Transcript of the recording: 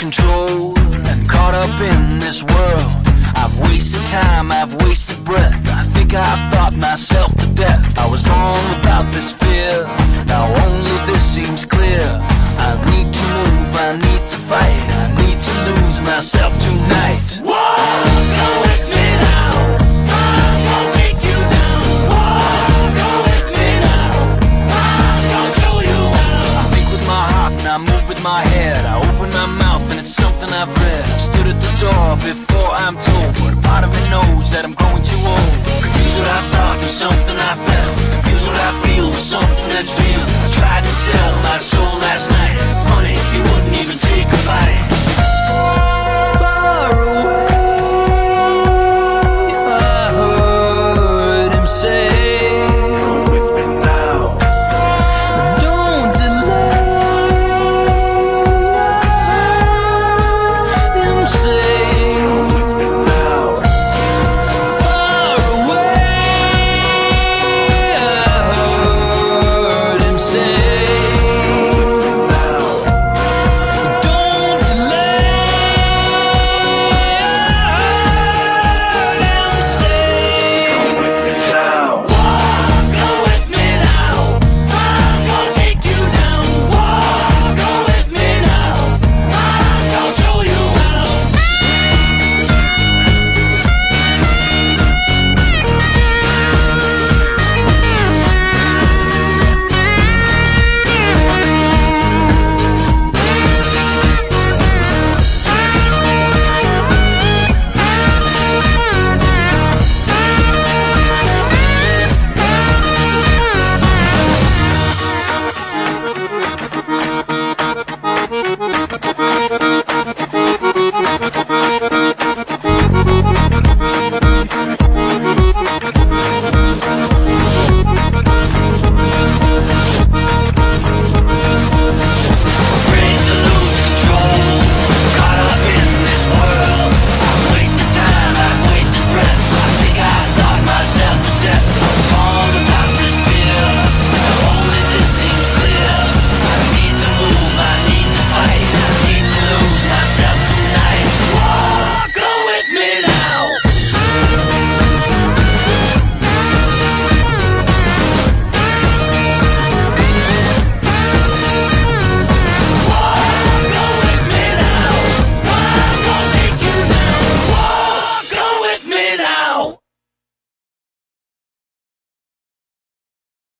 control and caught up in this world. I've wasted time, I've wasted breath. I think I've thought myself to death. I was born without this fear, now only this seems clear. I need to move, I need to fight, I need to lose myself tonight. Walk with me now, I'm gonna take you down. Walk with me now, I'm gonna show you how. I think with my heart and I move with my head. I open my mouth and it's something I've read. I've stood at the door before I'm told, but a part of me knows that I'm growing too old. Confused what I thought with something I felt, confused what I feel with something that's real.